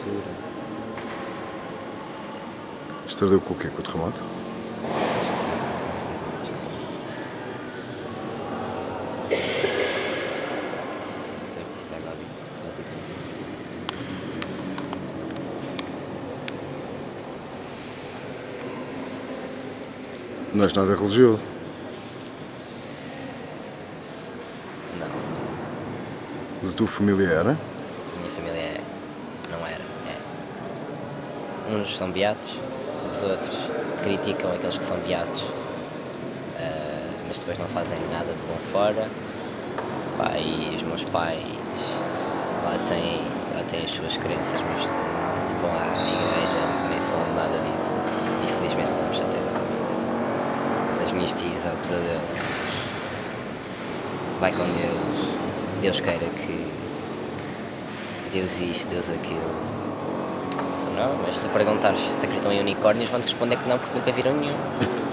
altura. Isto ardeu com o quê? Com o terremoto? Acho que sim, com certeza acho que sim. Não sei se isto é hábito, Não és nada religioso. Não, Mas a tua família era? a minha família não era, é. Uns são beatos, os outros criticam aqueles que são beatos, mas depois não fazem nada de bom fora. Pá, e os meus pais lá têm as suas crenças, mas não vão à igreja, nem são nada disso. Infelizmente não me chateiam com isso. Mas as minhas tias, é o pesadelo. Vai com Deus, Deus queira que Deus isto, Deus aquilo. Não, mas se perguntares se acreditam em unicórnios, vão-te responder que não, porque nunca viram nenhum.